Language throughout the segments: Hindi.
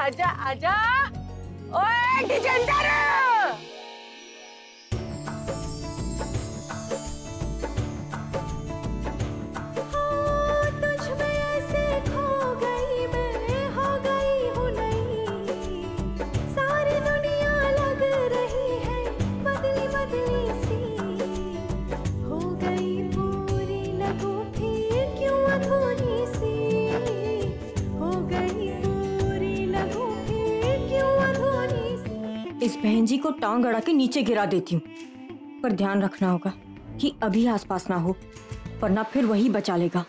आजा आजा। ओए डिजेंडर, इस बहन जी को टांग अड़ा के नीचे गिरा देती हूँ, पर ध्यान रखना होगा कि अभी आसपास ना हो, वरना फिर वही बचा लेगा।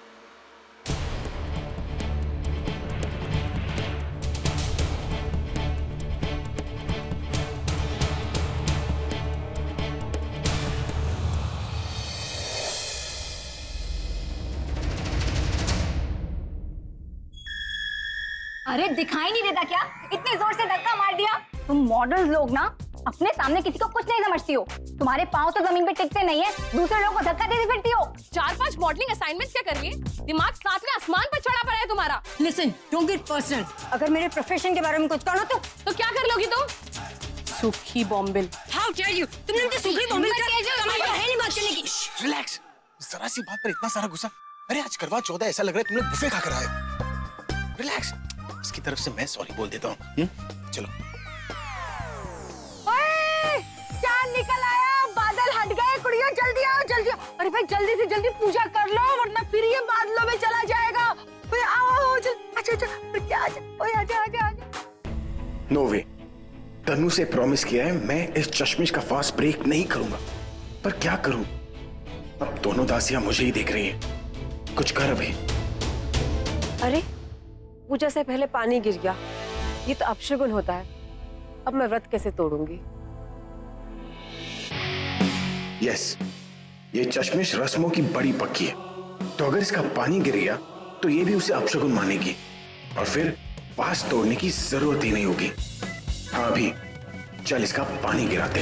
अरे दिखाई नहीं देता क्या? इतने जोर से धक्का मार दिया। तुम मॉडल्स लोग ना अपने सामने किसी को कुछ नहीं समझती हो। तुम्हारे पाँव तो जमीन पे टिकते नहीं है, दूसरे लोगों को धक्का देती फिरती हो। 4-5 मॉडलिंग असाइनमेंट्स क्या कर रही है? दिमाग सातवें आसमान पर चढ़ा पड़ा है तुम्हारा। Listen, don't get personal. अगर मेरे प्रोफेशन के बारे में कुछ कहना तो क्या कर लोगी तुम? सूखी बॉम्बिल। How dare you? तुमने मुझे सूखी बॉम्बिल क्या है? नहीं बात करने की। रिलैक्स, जरा सी बात पर इतना सारा गुस्सा। अरे आज करवा चौथ है, ऐसा लग रहा है तुमने बुफे खाकर आए हो। रिलैक्स, इसकी तरफ से मैं सॉरी बोल देता हूँ। चलो। चांद निकल आया, बादल हट गए, कुड़ियों जल्दी आओ जल्दी आओ। अरे भाई जल्दी से जल्दी पूजा कर लो, वरना फिर ये बादलों में चला जाएगा। आओ अच्छा क्या आजा। नो वे, तन्नू से प्रॉमिस किया है मैं इस चश्मिश का फास्ट ब्रेक नहीं करूंगा, पर क्या करूं? अब दोनों दासियां मुझे ही देख रही हैं। कुछ कर अभी। अरे पूजा से पहले पानी गिर गया, ये तो अपशगुन होता है। अब मैं व्रत कैसे तोड़ूंगी? यस, ये चश्मिश रस्मों की बड़ी पक्की है, तो अगर इसका पानी गिर गया तो ये भी उसे अपशगुन मानेगी और फिर फास्ट तोड़ने की जरूरत ही नहीं होगी। हाँ अभी चल इसका पानी गिराते।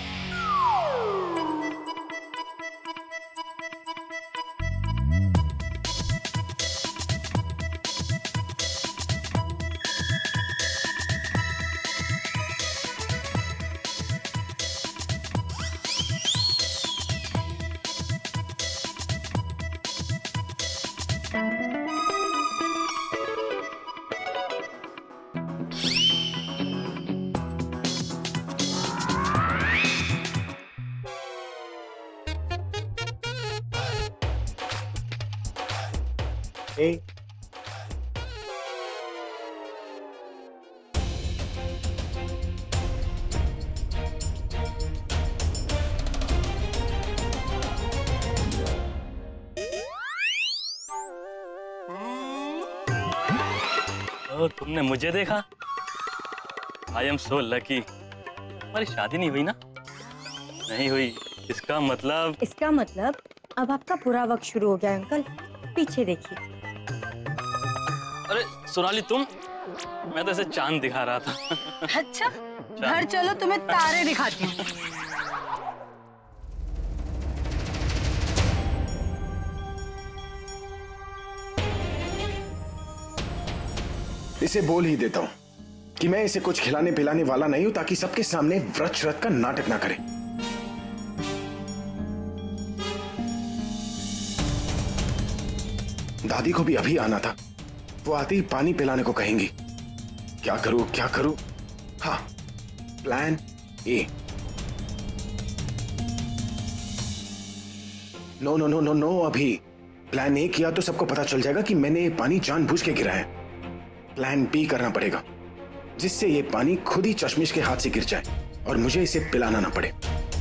Hey. तो तुमने मुझे देखा? I am so lucky. हमारी शादी नहीं हुई ना? नहीं हुई। इसका मतलब अब आपका पूरा वक्त शुरू हो गया अंकल। पीछे देखिए। अरे सोनाली तुम? मैं तो ऐसे चांद दिखा रहा था। अच्छा, घर चलो तुम्हें तारे दिखाती हूँ। इसे बोल ही देता हूं कि मैं इसे कुछ खिलाने पिलाने वाला नहीं हूं, ताकि सबके सामने व्रत श्रत का नाटक ना करे। दादी को भी अभी आना था, वो आते ही पानी पिलाने को कहेंगी। क्या करूं? हाँ, प्लान ए। नो, अभी प्लान ए किया तो सबको पता चल जाएगा कि मैंने ये पानी जानबूझ के गिराया है। प्लान बी करना पड़ेगा, जिससे ये पानी खुद ही चश्मिश के हाथ से गिर जाए और मुझे इसे पिलाना ना पड़े।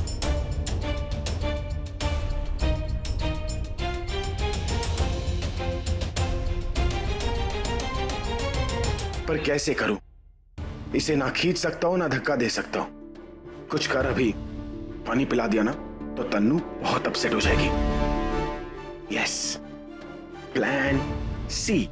पर कैसे करूं? इसे ना खींच सकता हूं ना धक्का दे सकता हूं। कुछ कर अभी। पानी पिला दिया ना तो तन्नू बहुत अपसेट हो जाएगी। Yes, plan C.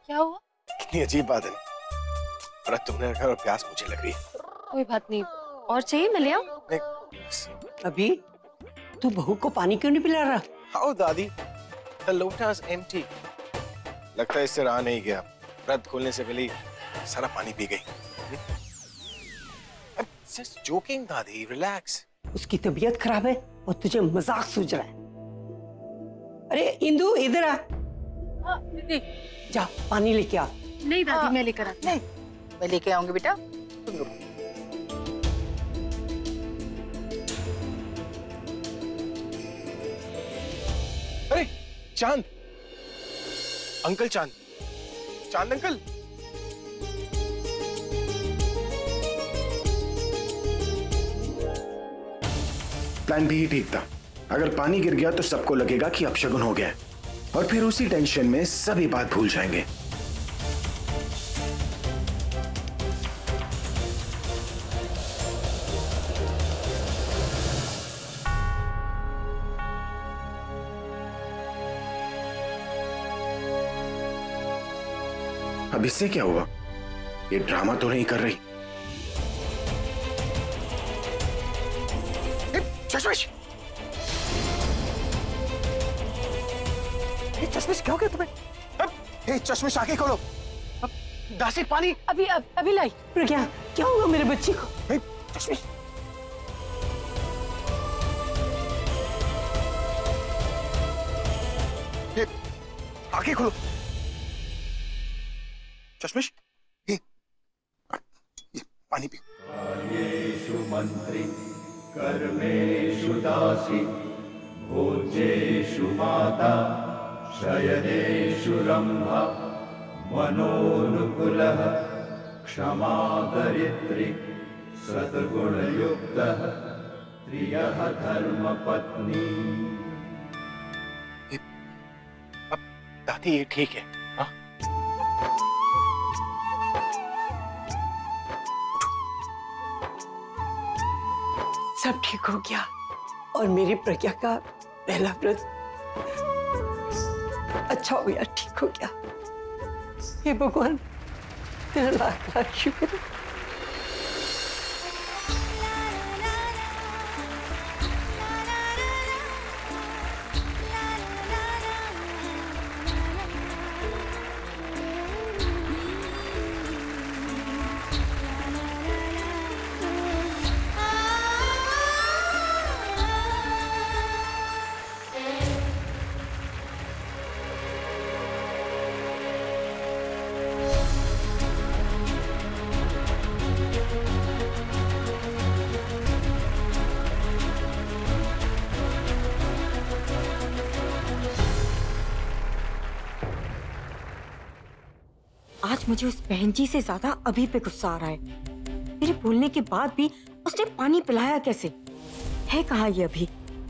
क्या हुआ? कितनी अजीब बात है। व्रत तुमने रखा और प्यास मुझे लग रही है। कोई बात नहीं, और चाहिए मैं ले आऊं? अभी तू बहू को पानी क्यों नहीं पिला रहा? How दादी? The लोटा is empty. लगता है इससे रहा नहीं गया। व्रत खोलने से पहले सारा पानी पी गई। I'm just joking दादी, relax. उसकी तबीयत खराब है और तुझे मजाक सूझ रहा है। अरे इंदु इधर आ। दीदी। जा पानी लेके आ। नहीं दादी, मैं लेकर आती हूँ। नहीं, मैं लेके आऊंगी बेटा, तुम रुको। अरे चांद, अंकल चांद, चांद अंकल। प्लान भी ठीक था। अगर पानी गिर गया तो सबको लगेगा कि अपशगुन हो गया और फिर उसी टेंशन में सभी बात भूल जाएंगे। अब इससे क्या हुआ? ये ड्रामा तो नहीं कर रही। चश्मिश, चश्मिश क्या हो गया तुम्हें? चश्मिश आंखें खोलो। दासी पानी अभी लाई। प्रज्ञा, क्या हुआ मेरे बच्चे को? चश्मिश, आंखें खोलो। चश्मिश, ये पानी पियो। मंत्री कर्मेषु दासी भोजेषु माता शयनेषु रंभा मनोनुकुलः क्षमा दरिद्री सद्गुणयुक्तः प्रियः धर्मपत्नी। अब दादी ये ठीक है? हाँ? सब ठीक हो गया और मेरी प्रज्ञा का पहला व्रत अच्छा हो गया, ठीक हो गया। हे भगवान, तेरा लाख लाख शुक्र। आज मुझे उस बहन जी से ज्यादा अभी पे गुस्सा आ रहा है। मेरे बोलने के बाद भी उसने पानी पिलाया कैसे? है कहाँ ये अभी?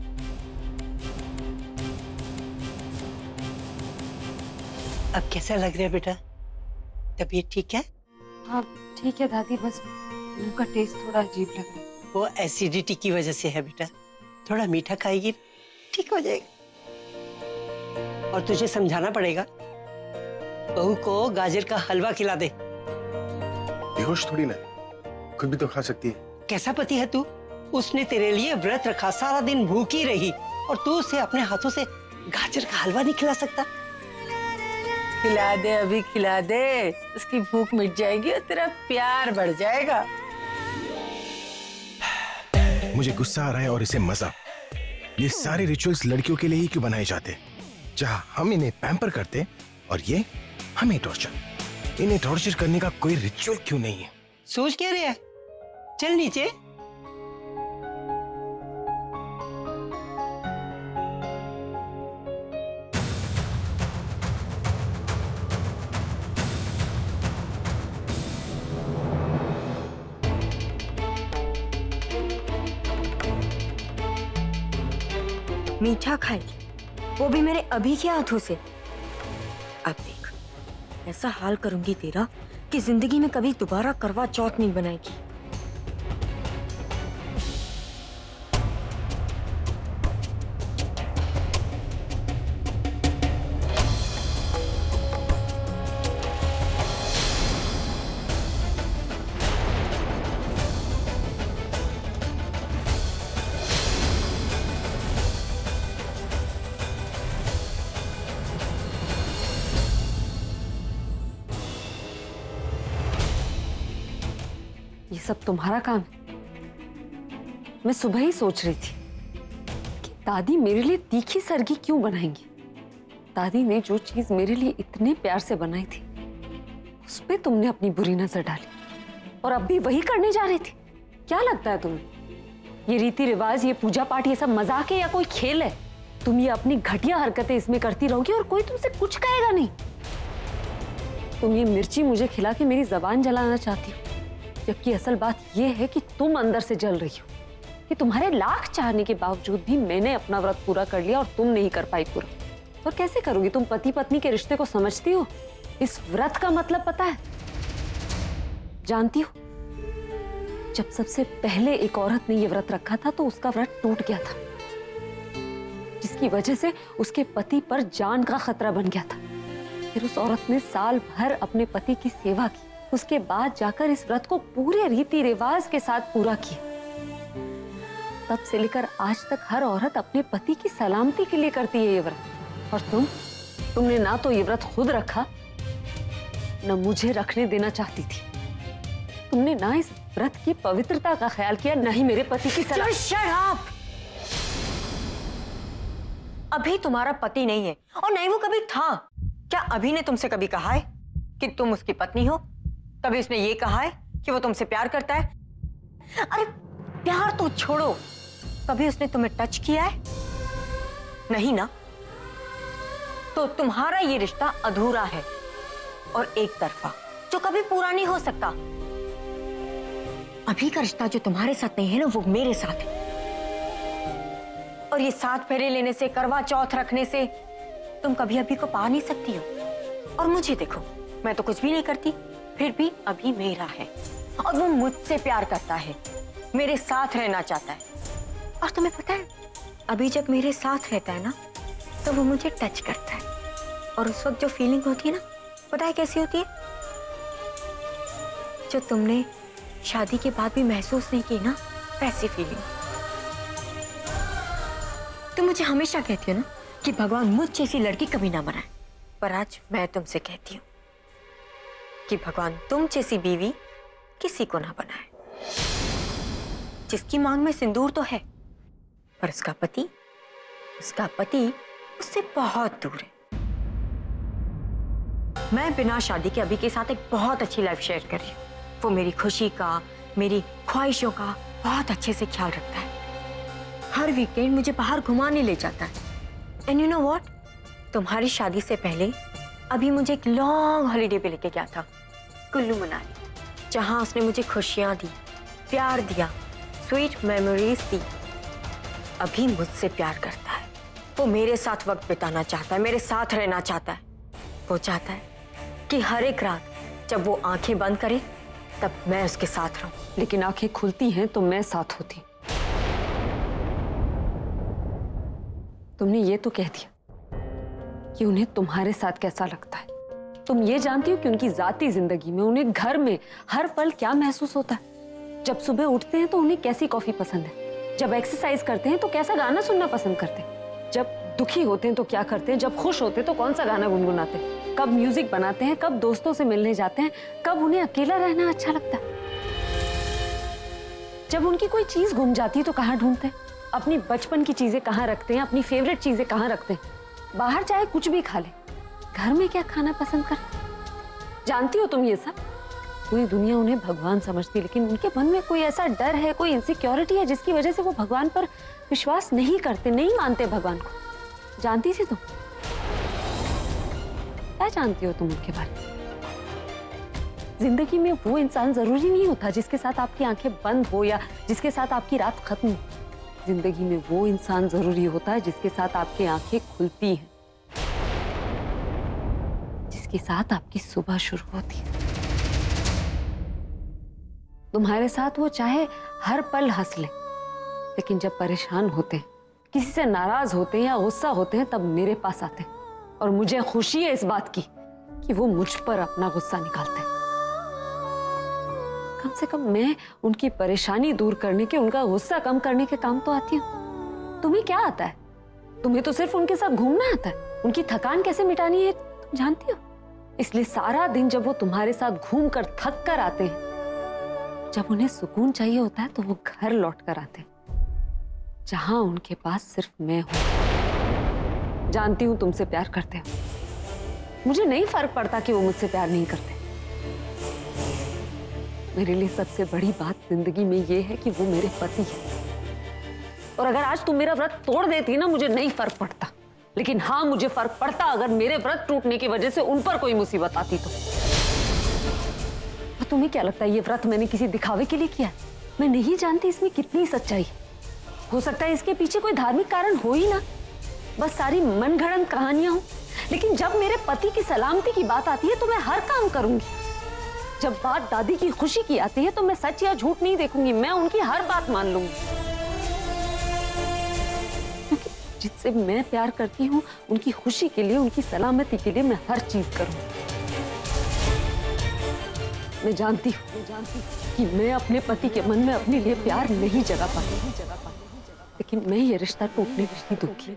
अब कैसा लग रहा है बेटा? तबीयत ठीक है? हाँ ठीक है दादी, बस मुंह का टेस्ट थोड़ा अजीब लग रहा है। वो एसिडिटी की वजह से है बेटा। थोड़ा मीठा खाएगी, ठीक हो जाएगा। और तुझे समझाना पड़ेगा, बहू को गाजर का हलवा खिला दे। बेहोश थोड़ी ना, खुद भी तो खा सकती है। कैसा पति है तू? उसने तेरे लिए व्रत रखा, सारा दिन भूखी रही और तू उसे अपने हाथों से गाजर का हलवा नहीं खिला सकता? खिला दे, अभी खिला दे, उसकी भूख मिट जाएगी और तेरा प्यार बढ़ जाएगा। मुझे गुस्सा आ रहा है और इसे मजा। ये सारे रिचुअल्स लड़कियों के लिए ही क्यों बनाए जाते? जहाँ हम इन्हें पैम्पर करते और ये हमें टॉर्चर। इन्हें टॉर्चर करने का कोई रिचुअल क्यों नहीं है? सोच क्या रहे? चल नीचे। मीठा खाएगी, वो भी मेरे अभी के हाथों से। अब देख, ऐसा हाल करूंगी तेरा कि जिंदगी में कभी दोबारा करवा चौथ नहीं बनाएगी। ये सब तुम्हारा काम है? मैं सुबह ही सोच रही थी कि दादी मेरे लिए तीखी सरगी क्यों बनाएंगी। दादी ने जो चीज मेरे लिए इतने प्यार से बनाई थी उस पे तुमने अपनी बुरी नजर डाली और अब भी वही करने जा रही थी। क्या लगता है तुम्हें ये रीति रिवाज, ये पूजा पाठ, ये सब मजाक है या कोई खेल है? तुम ये अपनी घटिया हरकतें इसमें करती रहोगी और कोई तुमसे कुछ कहेगा नहीं। तुम ये मिर्ची मुझे खिला के मेरी जबान जलाना चाहती हो, जबकि असल बात ये है कि तुम अंदर से जल रही हो कि तुम्हारे लाख चाहने के बावजूद भी मैंने अपना व्रत पूरा कर लिया और तुम नहीं कर पाई पूरा। और कैसे करोगी? तुम पति पत्नी के रिश्ते को समझती हो? इस व्रत का मतलब पता है? जानती हो, जब सबसे पहले एक औरत ने ये व्रत रखा था तो उसका व्रत टूट गया था, जिसकी वजह से उसके पति पर जान का खतरा बन गया था। फिर उस औरत ने साल भर अपने पति की सेवा की, उसके बाद जाकर इस व्रत को पूरे रीति रिवाज के साथ पूरा किया। तब से लेकर आज तक हर औरत अपने पति की सलामती के लिए करती है ये व्रत। और तुमने ना तो ये व्रत खुद रखा, न मुझे रखने देना चाहती थी। तुमने ना इस व्रत की पवित्रता का ख्याल किया, न ही मेरे पति की सलामती। Shut up! अभी तुम्हारा पति नहीं है और नहीं वो कभी था। क्या अभी ने तुमसे कभी कहा है कि तुम उसकी पत्नी हो? कभी उसने ये कहा है कि वो तुमसे प्यार करता है? अरे प्यार तो छोड़ो, कभी उसने तुम्हें टच किया है? नहीं ना? तो तुम्हारा ये रिश्ता अधूरा है और एक तरफा, जो कभी पूरा नहीं हो सकता। अभी का रिश्ता जो तुम्हारे साथ नहीं है ना, वो मेरे साथ है। और ये 7 फेरे लेने से, करवा चौथ रखने से तुम कभी अभी को पा नहीं सकती हो। और मुझे देखो, मैं तो कुछ भी नहीं करती, फिर भी अभी मेरा है और वो मुझसे प्यार करता है, मेरे साथ रहना चाहता है। और तुम्हें पता है, अभी जब मेरे साथ रहता है ना, तो वो मुझे टच करता है और उस वक्त जो फीलिंग होती है ना, पता है कैसी होती है? जो तुमने शादी के बाद भी महसूस नहीं की ना, वैसी फीलिंग। तुम मुझे हमेशा कहती हो ना कि भगवान मुझ जैसी लड़की कभी ना बनाए, पर आज मैं तुमसे कहती हूँ कि भगवान तुम जैसी बीवी किसी को ना बनाए, जिसकी मांग में सिंदूर तो है पर उसका पति उससे बहुत दूर है। मैं बिना शादी के अभी के साथ एक बहुत अच्छी लाइफ शेयर कर रही हूँ। वो मेरी खुशी का, मेरी ख्वाहिशों का बहुत अच्छे से ख्याल रखता है। हर वीकेंड मुझे बाहर घुमाने ले जाता है। एंड यू नो व्हाट, तुम्हारी शादी से पहले अभी मुझे एक लॉन्ग हॉलीडे पे लेके गया था, कुल्लू मनाली, जहां उसने मुझे खुशियां दी, प्यार दिया, स्वीट मेमोरीज दी। अभी मुझसे प्यार करता है, वो मेरे साथ वक्त बिताना चाहता है, मेरे साथ रहना चाहता है। वो चाहता है कि हर एक रात जब वो आंखें बंद करे तब मैं उसके साथ रहूं। लेकिन आंखें खुलती हैं तो मैं साथ होती। तुमने ये तो कह दिया कि उन्हें तुम्हारे साथ कैसा लगता है। तुम ये जानती हो कि उनकी जाती जिंदगी में, उन्हें घर में हर पल क्या महसूस होता है। जब सुबह उठते हैं तो उन्हें कैसी कॉफी पसंद है, जब एक्सरसाइज करते हैं तो कैसा गाना सुनना पसंद करते हैं, जब दुखी होते हैं तो क्या करते हैं, जब खुश होते हैं तो कौन सा गाना गुनगुनाते हैं, कब म्यूजिक बनाते हैं, कब दोस्तों से मिलने जाते हैं, कब उन्हें अकेला रहना अच्छा लगता है, जब उनकी कोई चीज गुम जाती है तो कहाँ ढूंढते हैं, अपनी बचपन की चीजें कहाँ रखते हैं, अपनी फेवरेट चीजें कहाँ रखते हैं, बाहर चाहे कुछ भी खा ले, घर में क्या खाना पसंद करते। जानती हो तुम ये सब? पूरी दुनिया उन्हें भगवान समझती है, लेकिन उनके मन में कोई ऐसा डर है, कोई इनसिक्योरिटी है जिसकी वजह से वो भगवान पर विश्वास नहीं करते, नहीं मानते भगवान को। जानती थी तुम? क्या जानती हो तुम उनके बारे में? जिंदगी में वो इंसान जरूरी नहीं होता जिसके साथ आपकी आंखें बंद हो या जिसके साथ आपकी रात खत्म हो। जिंदगी में वो इंसान जरूरी होता है जिसके साथ आपकी आंखें खुलती हैं, जिसके साथ आपकी सुबह शुरू होती है। तुम्हारे साथ वो चाहे हर पल हंस ले, लेकिन जब परेशान होते हैं, किसी से नाराज होते हैं या गुस्सा होते हैं, तब मेरे पास आते हैं। और मुझे खुशी है इस बात की कि वो मुझ पर अपना गुस्सा निकालते हैं। कम से कम मैं उनकी परेशानी दूर करने के, उनका गुस्सा कम करने के काम तो आती हूँ। तुम्हें क्या आता है? तुम्हें तो सिर्फ उनके साथ घूमना आता है। उनकी थकान कैसे मिटानी है तुम जानती हो। इसलिए सारा दिन जब वो तुम्हारे साथ घूम कर थक कर आते हैं, जब उन्हें सुकून चाहिए होता है तो वो घर लौट कर आते, जहां उनके पास सिर्फ मैं हूं। जानती हूं तुमसे प्यार करते हो, मुझे नहीं फर्क पड़ता कि वो मुझसे प्यार नहीं करते। मेरे लिए सबसे बड़ी बात जिंदगी में ये है कि वो मेरे पति है। और अगर आज तुम मेरा व्रत तोड़ देती ना, मुझे नहीं फर्क पड़ता, लेकिन हाँ मुझे फर्क पड़ता अगर मेरे व्रत टूटने की वजह से उन पर कोई मुसीबत आती तो। और तुम्हें क्या लगता है ये व्रत मैंने किसी दिखावे के लिए किया? मैं नहीं जानती इसमें कितनी सच्चाई है। हो सकता है इसके पीछे कोई धार्मिक कारण हो ही ना, बस सारी मनगढ़ंत कहानियां हो। लेकिन जब मेरे पति की सलामती की बात आती है तो मैं हर काम करूंगी। जब बात दादी की खुशी की आती है तो मैं सच या झूठ नहीं देखूंगी, मैं उनकी हर बात मान लूंगी। जिससे मैं प्यार करती हूँ उनकी खुशी के लिए, उनकी सलामती के लिए मैं हर चीज करूँ। मैं जानती हूँ कि मैं अपने पति के मन में अपने लिए प्यार नहीं जगा पाती, लेकिन मैं ये रिश्ता टूटने नहीं दूंगी।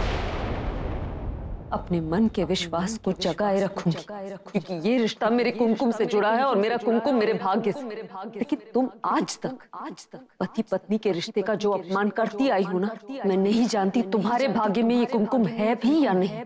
अपने मन के विश्वास को जगाए रखूंगी, क्योंकि ये रिश्ता मेरे कुमकुम से जुड़ा है और मेरा कुमकुम मेरे भाग्य से। लेकिन तुम आज तक पति पत्नी के रिश्ते का जो अपमान करती आई हो ना, मैं नहीं जानती तुम्हारे भाग्य में ये कुमकुम है भी या नहीं।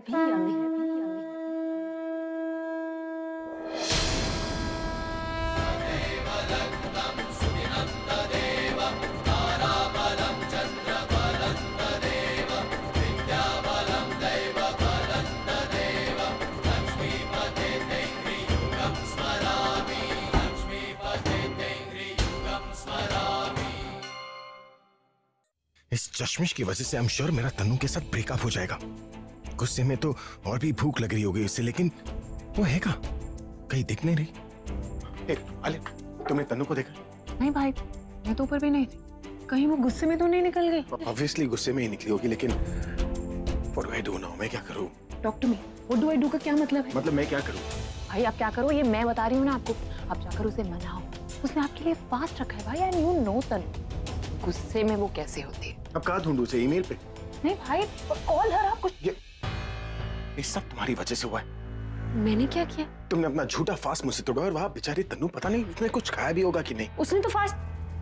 इस चश्मिश की वजह से आई एम श्योर मेरा तन्नू के साथ ब्रेकअप हो जाएगा। गुस्से में तो और भी भूख लग रही होगी उससे, लेकिन वो है कहाँ? कहीं दिख नहीं रही। अले, तुमने तन्नू को देखा? नहीं भाई, मैं तो ऊपर भी नहीं थी। कहीं वो गुस्से में तो नहीं निकल गई? ऑब्वियसली गुस्से में ही निकली होगी, लेकिन what do I do now? मैं क्या करूँ? Talk to me. What do I do का क्या मतलब है? मतलब मैं क्या करूँ? भाई आप क्या करो, ये मैं बता रही हूँ ना आपको। आप जाकर उसे मनाओ, उसने आपके लिए फास्ट रखा है भाई, एंड यू नो तन्नू गुस्से में वो कैसे होती है। अब कहाँ ढूंढूं उसे? ईमेल पे? नहीं भाई, कॉल हर आपको। ये सब तुम्हारी वजह से हुआ है। मैंने क्या किया? तुमने अपना झूठा फास्ट मुझसे तोड़ा, और वहाँ बेचारी तन्नू पता नहीं उसने कुछ खाया भी होगा कि नहीं। उसने तो फास्ट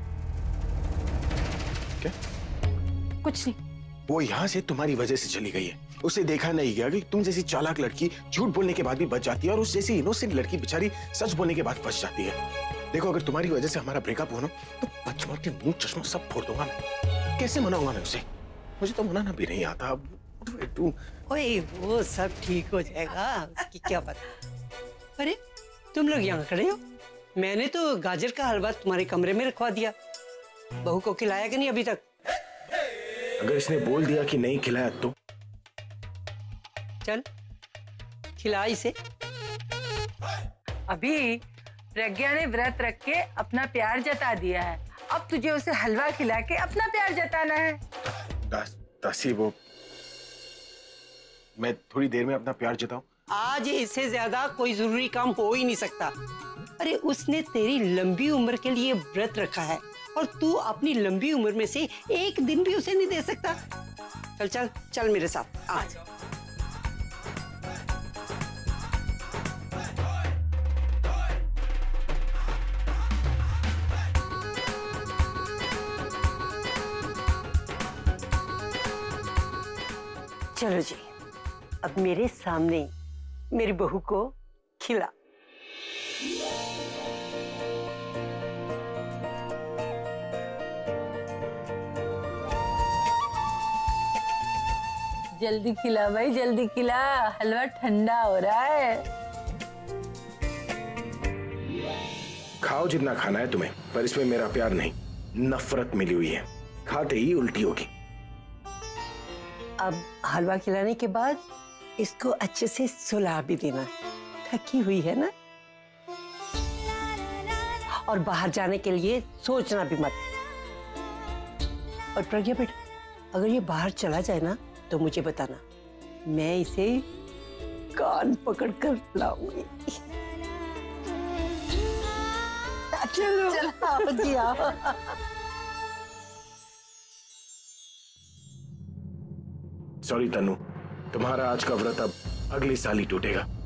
क्या? कुछ नहीं। वो यहाँ से तुम्हारी वजह से चली गई है। उसे देखा नहीं गया कि तुम जैसी चालाक लड़की झूठ बोलने के बाद भी बच जाती है, और उस जैसी इनोसेंट लड़की बेचारी सच बोलने के बाद फंस जाती है। देखो, अगर तुम्हारी वजह से हमारा ब्रेकअप हुआ ना, तो बचपन के मुंह चश्मा सब फोड़ दूंगा मैं। कैसे मनाऊंगा मैं उसे? मुझे तो मनाना भी नहीं आता। ओए, वो सब ठीक हो जाएगा, उसकी क्या पता। अरे तुम लोग यहाँ खड़े हो, मैंने तो गाजर का हलवा तुम्हारे कमरे में रखवा दिया। बहू को खिलाया कि नहीं अभी तक? अगर इसने बोल दिया कि नहीं खिलाया तो? चल खिला इसे। अभी प्रज्ञा ने व्रत रख के अपना प्यार जता दिया है, अब तुझे उसे हलवा खिला के अपना प्यार जताना है। दासी, वो मैं थोड़ी देर में अपना प्यार जताऊं? आज इससे ज्यादा कोई जरूरी काम हो ही नहीं सकता। अरे उसने तेरी लंबी उम्र के लिए व्रत रखा है, और तू अपनी लंबी उम्र में से एक दिन भी उसे नहीं दे सकता। चल चल चल मेरे साथ आ। चलो जी, अब मेरे सामने मेरी बहू को खिला। जल्दी खिला भाई, जल्दी खिला, हलवा ठंडा हो रहा है। खाओ जितना खाना है तुम्हें, पर इसमें मेरा प्यार नहीं, नफरत मिली हुई है। खाते ही उल्टी होगी। अब हलवा खिलाने के बाद इसको अच्छे से सुला भी देना। थकी हुई है ना? और बाहर जाने के लिए सोचना भी मत। और प्रज्ञा बेटा, अगर ये बाहर चला जाए ना तो मुझे बताना, मैं इसे कान पकड़ कर लाऊंगी। चलो आओ जी आओ। सॉरी तन्नू, तुम्हारा आज का व्रत अब अगले साल ही टूटेगा।